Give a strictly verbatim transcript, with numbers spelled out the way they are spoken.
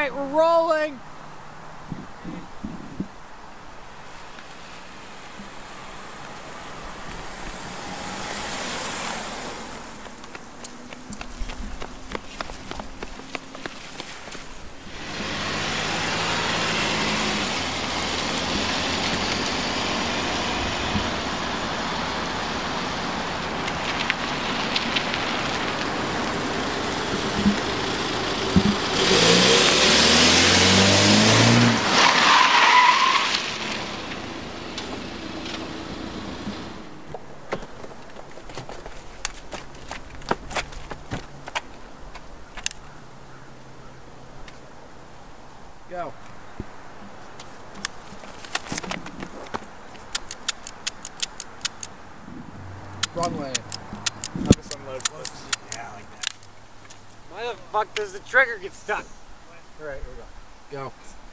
right, we're rolling. Go. Wrong way. I'll just unload close. Yeah, like that. Why the fuck does the trigger get stuck? Alright, here we go. Go.